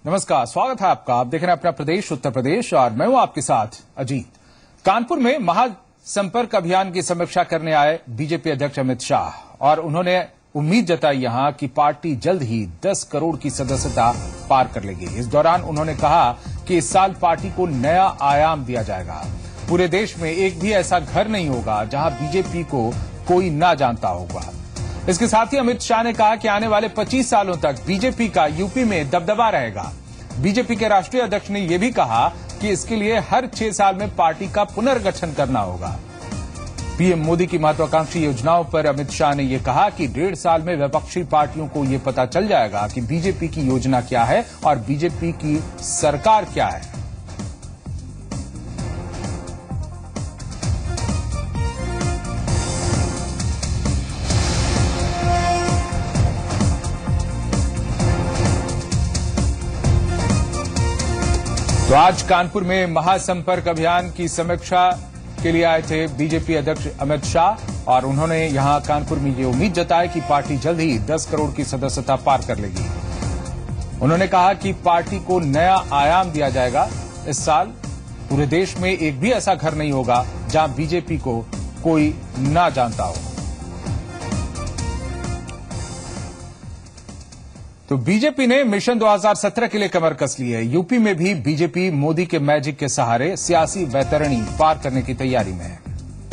नमस्कार, स्वागत है आपका। आप देख रहे हैं अपना प्रदेश उत्तर प्रदेश और मैं हूं आपके साथ अजीत। कानपुर में महा संपर्क अभियान की समीक्षा करने आए बीजेपी अध्यक्ष अमित शाह और उन्होंने उम्मीद जताई यहां कि पार्टी जल्द ही 10 करोड़ की सदस्यता पार कर लेगी। इस दौरान उन्होंने कहा कि इस साल पार्टी को नया आयाम दिया जाएगा। पूरे देश में एक भी ऐसा घर नहीं होगा जहां बीजेपी को कोई ना जानता होगा। इसके साथ ही अमित शाह ने कहा कि आने वाले 25 सालों तक बीजेपी का यूपी में दबदबा रहेगा। बीजेपी के राष्ट्रीय अध्यक्ष ने यह भी कहा कि इसके लिए हर 6 साल में पार्टी का पुनर्गठन करना होगा। पीएम मोदी की महत्वाकांक्षी योजनाओं पर अमित शाह ने यह कहा कि 1.5 साल में विपक्षी पार्टियों को यह पता चल जाएगा कि बीजेपी की योजना क्या है और बीजेपी की सरकार क्या है। तो आज कानपुर में महासंपर्क अभियान की समीक्षा के लिए आए थे बीजेपी अध्यक्ष अमित शाह और उन्होंने यहां कानपुर में ये उम्मीद जताई कि पार्टी जल्द ही 10 करोड़ की सदस्यता पार कर लेगी। उन्होंने कहा कि पार्टी को नया आयाम दिया जाएगा। इस साल पूरे देश में एक भी ऐसा घर नहीं होगा जहां बीजेपी को कोई ना जानता हो। तो बीजेपी ने मिशन 2017 के लिए कमर कस ली है। यूपी में भी बीजेपी मोदी के मैजिक के सहारे सियासी वैतरणी पार करने की तैयारी में है।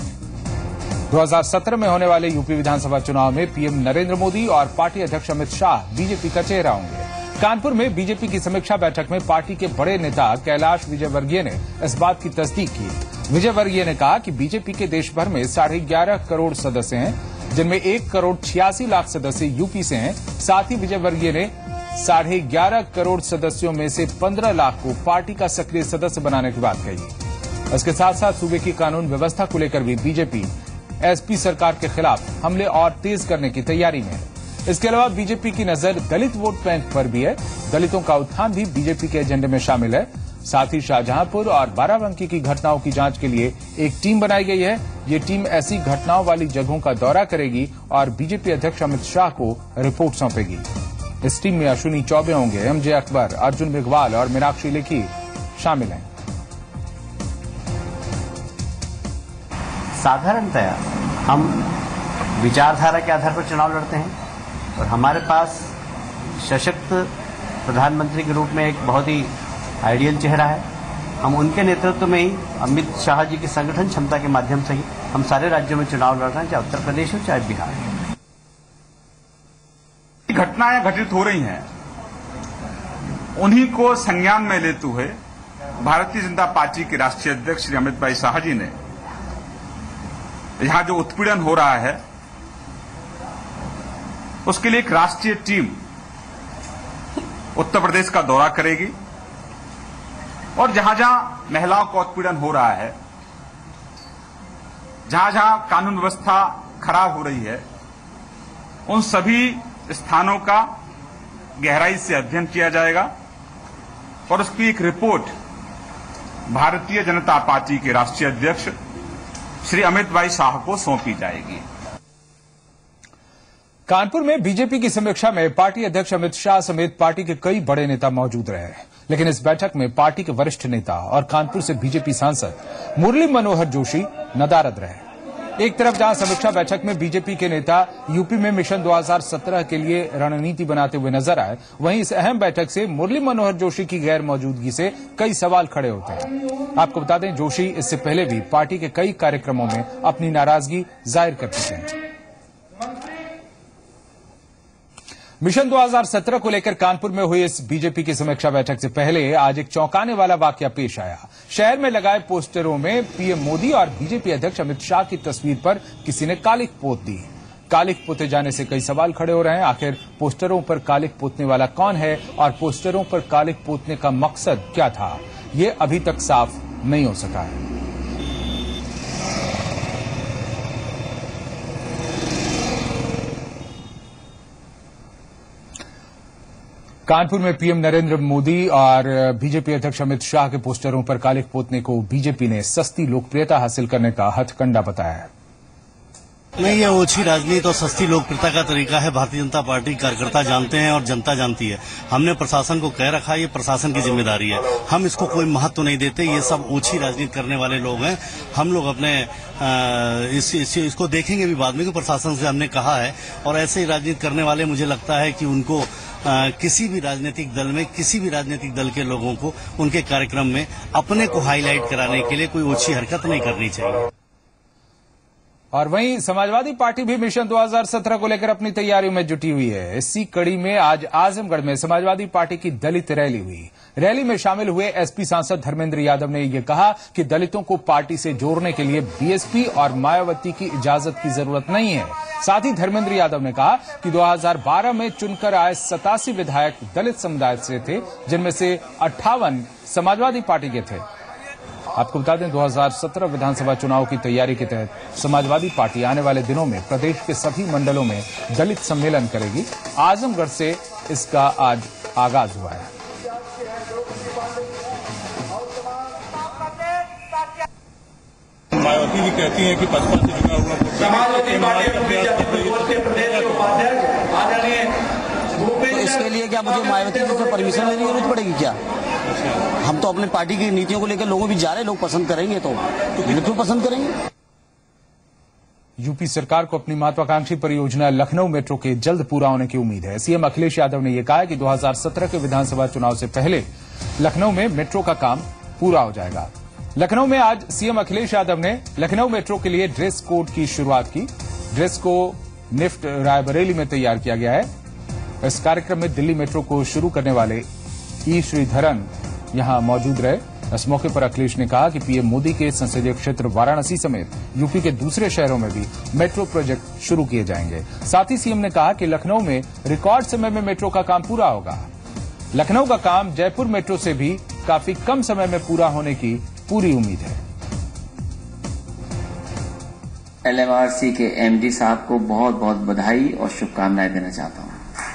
2017 में होने वाले यूपी विधानसभा चुनाव में पीएम नरेंद्र मोदी और पार्टी अध्यक्ष अमित शाह बीजेपी का चेहरा होंगे। कानपुर में बीजेपी की समीक्षा बैठक में पार्टी के बड़े नेता कैलाश विजयवर्गीय ने इस बात की तस्दीक की। विजयवर्गीय ने कहा कि बीजेपी के देश भर में 11.5 करोड़ सदस्य हैं, जिनमें 1 करोड़ 86 लाख सदस्य यूपी से हैं। साथ ही विजयवर्गीय ने 11.5 करोड़ सदस्यों में से 15 लाख को पार्टी का सक्रिय सदस्य बनाने की बात कही। इसके साथ साथ सूबे की कानून व्यवस्था को लेकर भी बीजेपी एसपी सरकार के खिलाफ हमले और तेज करने की तैयारी में है। इसके अलावा बीजेपी की नजर दलित वोट बैंक पर भी है। दलितों का उत्थान भी बीजेपी के एजेंडे में शामिल है। साथ ही शाहजहांपुर और बाराबंकी की घटनाओं की जांच के लिए एक टीम बनाई गई है। ये टीम ऐसी घटनाओं वाली जगहों का दौरा करेगी और बीजेपी अध्यक्ष अमित शाह को रिपोर्ट सौंपेगी। इस टीम में अश्विनी चौबे होंगे, एमजे अकबर, अर्जुन मेघवाल और मीनाक्षी लेखी शामिल हैं। साधारणतया हम विचारधारा के आधार पर चुनाव लड़ते हैं और हमारे पास सशक्त प्रधानमंत्री के रूप में एक बहुत ही आइडियल चेहरा है। हम उनके नेतृत्व में ही अमित शाह जी की संगठन क्षमता के माध्यम से ही हम सारे राज्यों में चुनाव लड़ रहे हैं, चाहे उत्तर प्रदेश हो चाहे बिहार हो। घटनाएं घटित हो रही हैं, उन्हीं को संज्ञान में लेते हुए भारतीय जनता पार्टी के राष्ट्रीय अध्यक्ष श्री अमित भाई शाह जी ने यहां जो उत्पीड़न हो रहा है उसके लिए एक राष्ट्रीय टीम उत्तर प्रदेश का दौरा करेगी और जहां जहां महिलाओं का उत्पीड़न हो रहा है, जहां जहां कानून व्यवस्था खराब हो रही है, उन सभी स्थानों का गहराई से अध्ययन किया जाएगा और उसकी एक रिपोर्ट भारतीय जनता पार्टी के राष्ट्रीय अध्यक्ष श्री अमित भाई शाह को सौंपी जाएगी। कानपुर में बीजेपी की समीक्षा में पार्टी अध्यक्ष अमित शाह समेत पार्टी के कई बड़े नेता मौजूद रहे, लेकिन इस बैठक में पार्टी के वरिष्ठ नेता और कानपुर से बीजेपी सांसद मुरली मनोहर जोशी नदारद रहे। एक तरफ जहां समीक्षा बैठक में बीजेपी के नेता यूपी में मिशन 2017 के लिए रणनीति बनाते हुए नजर आए, वहीं इस अहम बैठक से मुरली मनोहर जोशी की गैर मौजूदगी से कई सवाल खड़े होते हैं। आपको बता दें, जोशी इससे पहले भी पार्टी के कई कार्यक्रमों में अपनी नाराजगी जाहिर कर चुके हैं। मिशन 2017 को लेकर कानपुर में हुई इस बीजेपी की समीक्षा बैठक से पहले आज एक चौंकाने वाला वाकया पेश आया। शहर में लगाए पोस्टरों में पीएम मोदी और बीजेपी अध्यक्ष अमित शाह की तस्वीर पर किसी ने कालिख पोत दी। कालिख पोते जाने से कई सवाल खड़े हो रहे हैं। आखिर पोस्टरों पर कालिख पोतने वाला कौन है और पोस्टरों पर कालिख पोतने का मकसद क्या था, ये अभी तक साफ नहीं हो सका है। कानपुर में पीएम नरेंद्र मोदी और बीजेपी अध्यक्ष अमित शाह के पोस्टरों पर कालिख पोतने को बीजेपी ने सस्ती लोकप्रियता हासिल करने का हथकंडा बताया है। नहीं, ये ओछी राजनीति और सस्ती लोकप्रियता का तरीका है। भारतीय जनता पार्टी कार्यकर्ता जानते हैं और जनता जानती है। हमने प्रशासन को कह रखा है, ये प्रशासन की जिम्मेदारी है। हम इसको कोई महत्व नहीं देते। ये सब ओछी राजनीति करने वाले लोग हैं। हम लोग अपने इसको देखेंगे भी बाद में कि प्रशासन से हमने कहा है। और ऐसे ही राजनीति करने वाले, मुझे लगता है कि उनको किसी भी राजनीतिक दल में, किसी भी राजनीतिक दल के लोगों को उनके कार्यक्रम में अपने को हाईलाइट कराने के लिए कोई ओछी हरकत नहीं करनी चाहिए। और वहीं समाजवादी पार्टी भी मिशन 2017 को लेकर अपनी तैयारियों में जुटी हुई है। इसी कड़ी में आज आजमगढ़ में समाजवादी पार्टी की दलित रैली हुई। रैली में शामिल हुए एसपी सांसद धर्मेंद्र यादव ने यह कहा कि दलितों को पार्टी से जोड़ने के लिए बीएसपी और मायावती की इजाजत की जरूरत नहीं है। साथ ही धर्मेंद्र यादव ने कहा कि 2012 में चुनकर आए 87 विधायक दलित समुदाय से थे, जिनमें से 58 समाजवादी पार्टी के थे। आपको बता दें, 2017 विधानसभा चुनाव की तैयारी के तहत समाजवादी पार्टी आने वाले दिनों में प्रदेश के सभी मंडलों में दलित सम्मेलन करेगी। आजमगढ़ से इसका आज आगाज हुआ है। मायावती भी कहती हैं कि भाजपा से जुड़ा हुआ तो इसके लिए क्या मुझे मायावती जी से परमिशन लेने की जरूरत पड़ेगी क्या? हम तो अपने पार्टी की नीतियों को लेकर लोगों भी जा रहे हैं। लोग पसंद करेंगे तो क्यों पसंद करेंगे? यूपी सरकार को अपनी महत्वाकांक्षी परियोजना लखनऊ मेट्रो के जल्द पूरा होने की उम्मीद है। सीएम अखिलेश यादव ने यह कहा कि 2017 के विधानसभा चुनाव से पहले लखनऊ में मेट्रो का काम पूरा हो जाएगा। लखनऊ में आज सीएम अखिलेश यादव ने लखनऊ मेट्रो के लिए ड्रेस कोड की शुरुआत की। ड्रेस को निफ्ट रायबरेली में तैयार किया गया है। इस कार्यक्रम में दिल्ली मेट्रो को शुरू करने वाले ई श्रीधरन यहां मौजूद रहे। इस मौके पर अखिलेश ने कहा कि पीएम मोदी के संसदीय क्षेत्र वाराणसी समेत यूपी के दूसरे शहरों में भी मेट्रो प्रोजेक्ट शुरू किए जाएंगे। साथ ही सीएम ने कहा कि लखनऊ में रिकॉर्ड समय में मेट्रो का काम पूरा होगा। लखनऊ का काम जयपुर मेट्रो से भी काफी कम समय में पूरा होने की पूरी उम्मीद है। LMRC के MD साहब को बहुत बहुत बधाई और शुभकामनाएं देना चाहता हूं।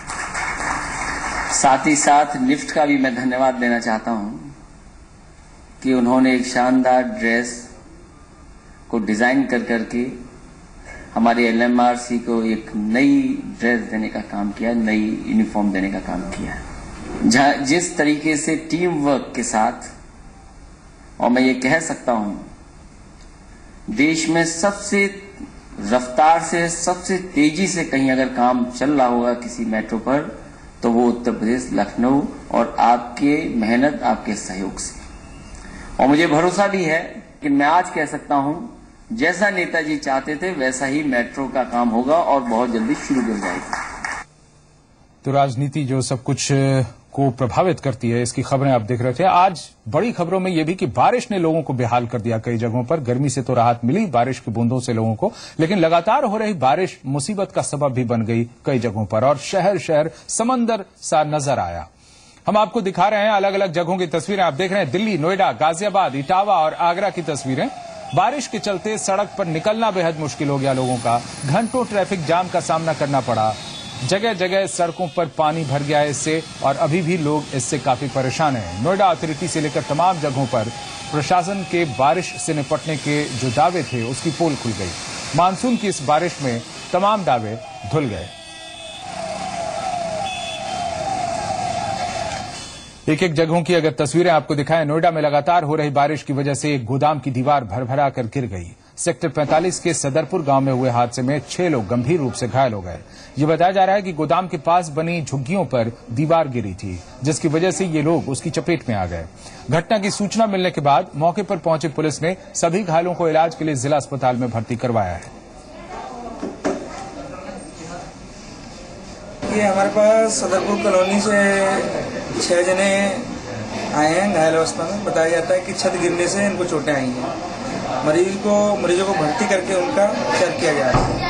साथ ही साथ निफ्ट का भी मैं धन्यवाद देना चाहता हूं कि उन्होंने एक शानदार ड्रेस को डिजाइन कर करके हमारे LMRC को एक नई ड्रेस देने का काम किया, नई यूनिफॉर्म देने का काम किया। जिस तरीके से टीम वर्क के साथ, और मैं ये कह सकता हूं देश में सबसे रफ्तार से, सबसे तेजी से कहीं अगर काम चल रहा होगा किसी मेट्रो पर, तो वो उत्तर प्रदेश लखनऊ और आपके मेहनत, आपके सहयोग से। और मुझे भरोसा भी है कि मैं आज कह सकता हूं जैसा नेताजी चाहते थे वैसा ही मेट्रो का काम होगा और बहुत जल्दी शुरू हो जाएगी। तो राजनीति जो सब कुछ को प्रभावित करती है, इसकी खबरें आप देख रहे थे। आज बड़ी खबरों में यह भी कि बारिश ने लोगों को बेहाल कर दिया। कई जगहों पर गर्मी से तो राहत मिली बारिश की बूंदों से लोगों को, लेकिन लगातार हो रही बारिश मुसीबत का सबब भी बन गई कई जगहों पर, और शहर शहर समंदर सा नजर आया। हम आपको दिखा रहे हैं अलग अलग जगहों की तस्वीरें। आप देख रहे हैं दिल्ली, नोएडा, गाजियाबाद, इटावा और आगरा की तस्वीरें। बारिश के चलते सड़क पर निकलना बेहद मुश्किल हो गया लोगों का। घंटों ट्रैफिक जाम का सामना करना पड़ा। जगह जगह सड़कों पर पानी भर गया है इससे, और अभी भी लोग इससे काफी परेशान हैं। नोएडा अथॉरिटी से लेकर तमाम जगहों पर प्रशासन के बारिश से निपटने के जो दावे थे उसकी पोल खुल गई। मानसून की इस बारिश में तमाम दावे धुल गए। एक एक जगहों की अगर तस्वीरें आपको दिखाएं, नोएडा में लगातार हो रही बारिश की वजह से एक गोदाम की दीवार भरभरा कर गिर गई। सेक्टर 45 के सदरपुर गांव में हुए हादसे में 6 लोग गंभीर रूप से घायल हो गए। ये बताया जा रहा है कि गोदाम के पास बनी झुग्गियों पर दीवार गिरी थी, जिसकी वजह से ये लोग उसकी चपेट में आ गए। घटना की सूचना मिलने के बाद मौके पर पहुंची पुलिस ने सभी घायलों को इलाज के लिए जिला अस्पताल में भर्ती करवाया है। ये हमारे पास सदरपुर कॉलोनी से 6 जने आए हैं घायल अवस्था में। बताया जाता है कि छत गिरने से इनको चोटें आई हैं। मरीजों को भर्ती करके उनका उपचार किया जा रहा है।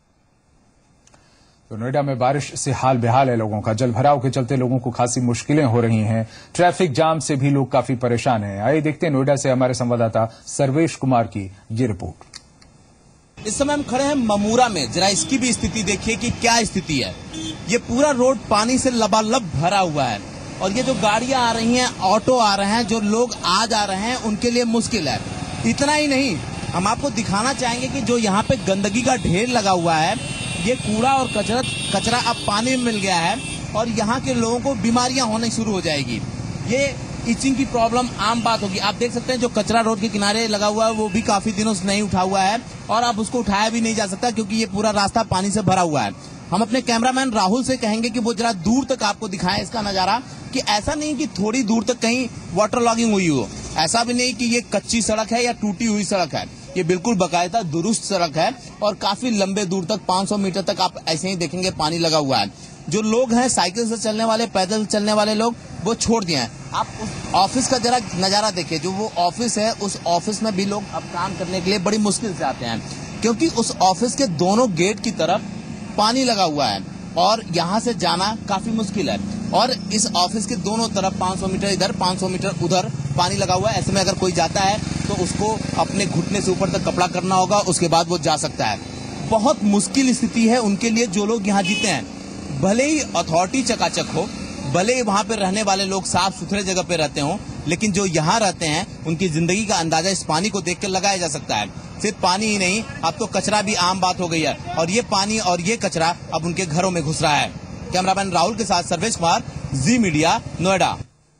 तो नोएडा में बारिश से हाल बेहाल है लोगों का। जलभराव के चलते लोगों को खासी मुश्किलें हो रही हैं। ट्रैफिक जाम से भी लोग काफी परेशान हैं। आइए देखते हैं नोएडा से हमारे संवाददाता सर्वेश कुमार की ये रिपोर्ट। इस समय हम खड़े हैं ममूरा में। जरा इसकी भी स्थिति देखिए कि क्या स्थिति है। ये पूरा रोड पानी से लबालब भरा हुआ है, और ये जो गाड़ियां आ रही हैं, ऑटो आ रहे हैं, जो लोग आ जा रहे हैं, उनके लिए मुश्किल है। इतना ही नहीं, हम आपको दिखाना चाहेंगे कि जो यहाँ पे गंदगी का ढेर लगा हुआ है, ये कूड़ा और कचरा अब पानी में मिल गया है और यहाँ के लोगों को बीमारियां होने शुरू हो जाएगी। ये इचिंग की प्रॉब्लम आम बात होगी। आप देख सकते हैं जो कचरा रोड के किनारे लगा हुआ है वो भी काफी दिनों से नहीं उठा हुआ है और अब उसको उठाया भी नहीं जा सकता क्योंकि ये पूरा रास्ता पानी से भरा हुआ है। हम अपने कैमरामैन राहुल से कहेंगे कि वो जरा दूर तक आपको दिखाएं इसका नजारा, कि ऐसा नहीं कि थोड़ी दूर तक कहीं वाटर लॉगिंग हुई हो, ऐसा भी नहीं कि ये कच्ची सड़क है या टूटी हुई सड़क है। ये बिल्कुल बाकायदा दुरुस्त सड़क है और काफी लंबे दूर तक 500 मीटर तक आप ऐसे ही देखेंगे पानी लगा हुआ है। जो लोग हैं साइकिल से चलने वाले, पैदल चलने वाले लोग, वो छोड़ दिए हैं। आप उस ऑफिस का जरा नजारा देखिए, जो वो ऑफिस है उस ऑफिस में भी लोग अब काम करने के लिए बड़ी मुश्किल से आते हैं क्योंकि उस ऑफिस के दोनों गेट की तरफ पानी लगा हुआ है और यहाँ से जाना काफी मुश्किल है। और इस ऑफिस के दोनों तरफ 500 मीटर इधर 500 मीटर उधर पानी लगा हुआ है। ऐसे में अगर कोई जाता है तो उसको अपने घुटने से ऊपर तक कपड़ा करना होगा, उसके बाद वो जा सकता है। बहुत मुश्किल स्थिति है उनके लिए जो लोग यहाँ जीते हैं। भले ही अथॉरिटी चकाचक हो, भले ही वहाँ पे रहने वाले लोग साफ सुथरे जगह पे रहते हों, लेकिन जो यहाँ रहते हैं उनकी जिंदगी का अंदाजा इस पानी को देखकर लगाया जा सकता है। सिर्फ पानी ही नहीं, अब तो कचरा भी आम बात हो गई है और ये पानी और ये कचरा अब उनके घरों में घुस रहा है। कैमरामैन राहुल के साथ सर्वेश कुमार, जी मीडिया, नोएडा।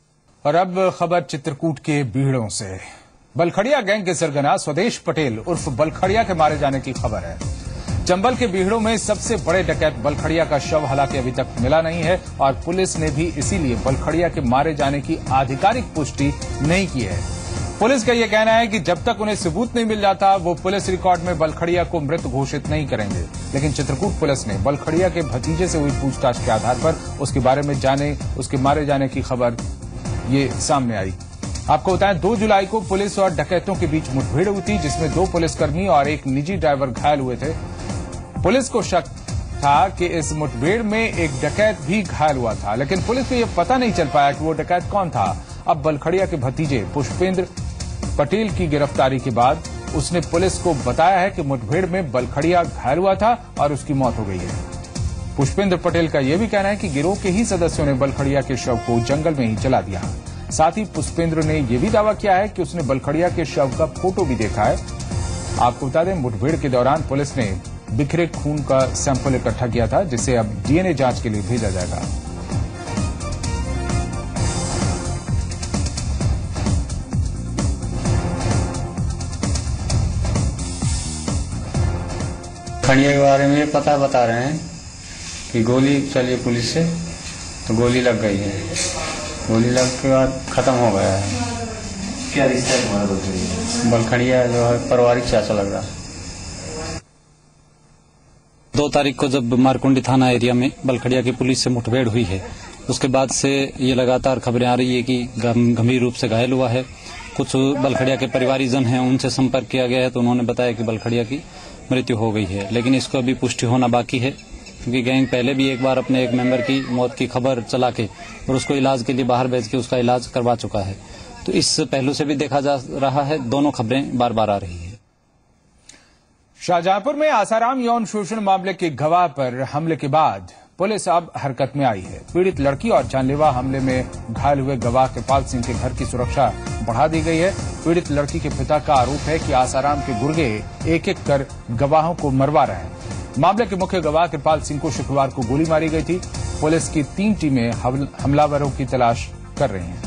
और अब खबर चित्रकूट के बीहड़ों से। बलखड़िया गैंग के सरगना स्वदेश पटेल उर्फ बलखड़िया के मारे जाने की खबर है। चंबल के बीहड़ों में सबसे बड़े डकैत बलखड़िया का शव हालांकि अभी तक मिला नहीं है और पुलिस ने भी इसीलिए बलखड़िया के मारे जाने की आधिकारिक पुष्टि नहीं की है। पुलिस का यह कहना है कि जब तक उन्हें सबूत नहीं मिल जाता वो पुलिस रिकॉर्ड में बलखड़िया को मृत घोषित नहीं करेंगे। लेकिन चित्रकूट पुलिस ने बलखड़िया के भतीजे से हुई पूछताछ के आधार पर उसके बारे में उसके मारे जाने की खबर ये सामने आई। आपको बताएं 2 जुलाई को पुलिस और डकैतों के बीच मुठभेड़ हुई थी जिसमें 2 पुलिसकर्मी और एक निजी ड्राइवर घायल हुए थे। पुलिस को शक था कि इस मुठभेड़ में एक डकैत भी घायल हुआ था, लेकिन पुलिस को यह पता नहीं चल पाया कि वो डकैत कौन था। अब बलखड़िया के भतीजे पुष्पेंद्र पटेल की गिरफ्तारी के बाद उसने पुलिस को बताया है कि मुठभेड़ में बलखड़िया घायल हुआ था और उसकी मौत हो गई है। पुष्पेंद्र पटेल का यह भी कहना है कि गिरोह के ही सदस्यों ने बलखड़िया के शव को जंगल में ही जला दिया। साथ ही पुष्पेंद्र ने यह भी दावा किया है कि उसने बलखड़िया के शव का फोटो भी देखा है। आपको बता दें मुठभेड़ के दौरान पुलिस ने बिखरे खून का सैंपल इकट्ठा किया था जिसे अब डीएनए जांच के लिए भेजा जाएगा। खड़िया के बारे में पता बता रहे हैं कि गोली चली पुलिस से तो गोली लग गई है, गोली लग के बाद खत्म हो गया है। क्या रिश्ता है तुम्हारा बलखड़िया जो है पारिवारिक चाचा लग रहा है। 2 तारीख को जब मारकुंडी थाना एरिया में बलखड़िया की पुलिस से मुठभेड़ हुई है, उसके बाद से ये लगातार खबरें आ रही है कि गंभीर रूप से घायल हुआ है। कुछ बलखड़िया के परिवारीजन हैं, उनसे संपर्क किया गया है तो उन्होंने बताया कि बलखड़िया की मृत्यु हो गई है, लेकिन इसको अभी पुष्टि होना बाकी है क्योंकि गैंग पहले भी एक बार अपने एक मेंबर की मौत की खबर चला के और उसको इलाज के लिए बाहर भेज के उसका इलाज करवा चुका है। तो इस पहलू से भी देखा जा रहा है, दोनों खबरें बार बार आ रही है। शाहजहांपुर में आसाराम यौन शोषण मामले के गवाह पर हमले के बाद पुलिस अब हरकत में आई है। पीड़ित लड़की और जानलेवा हमले में घायल हुए गवाह कृपाल सिंह के घर की सुरक्षा बढ़ा दी गई है। पीड़ित लड़की के पिता का आरोप है कि आसाराम के गुर्गे एक एक कर गवाहों को मरवा रहे हैं। मामले के मुख्य गवाह कृपाल सिंह को शुक्रवार को गोली मारी गई थी। पुलिस की 3 टीमें हमलावरों की तलाश कर रही हैं।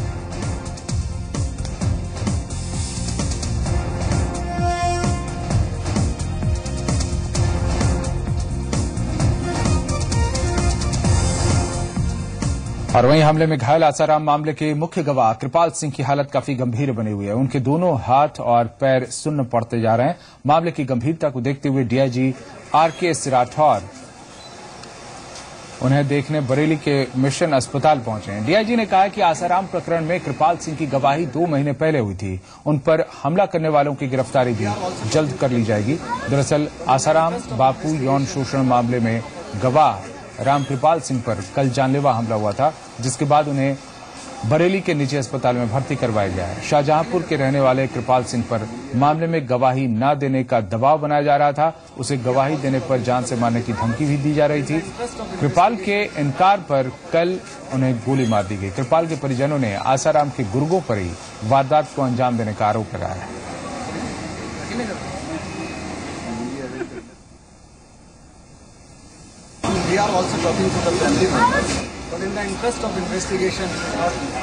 और वहीं हमले में घायल आसाराम मामले के मुख्य गवाह कृपाल सिंह की हालत काफी गंभीर बनी हुई है। उनके दोनों हाथ और पैर सुन्न पड़ते जा रहे हैं। मामले की गंभीरता को देखते हुए डीआईजी आरके राठौर उन्हें देखने बरेली के मिशन अस्पताल पहुंचे हैं। डीआईजी ने कहा कि आसाराम प्रकरण में कृपाल सिंह की गवाही 2 महीने पहले हुई थी। उन पर हमला करने वालों की गिरफ्तारी भी जल्द कर ली जाएगी। दरअसल आसाराम बापू यौन शोषण मामले में गवाह रामकृपाल सिंह पर कल जानलेवा हमला हुआ था, जिसके बाद उन्हें बरेली के निजी अस्पताल में भर्ती करवाया गया है। शाहजहांपुर के रहने वाले कृपाल सिंह पर मामले में गवाही न देने का दबाव बनाया जा रहा था। उसे गवाही देने पर जान से मारने की धमकी भी दी जा रही थी। कृपाल के इनकार पर कल उन्हें गोली मार दी गई। कृपाल के परिजनों ने आसाराम के गुर्गों पर ही वारदात को अंजाम देने का आरोप लगाया है। We are also talking to the family members, but in the interest of investigation,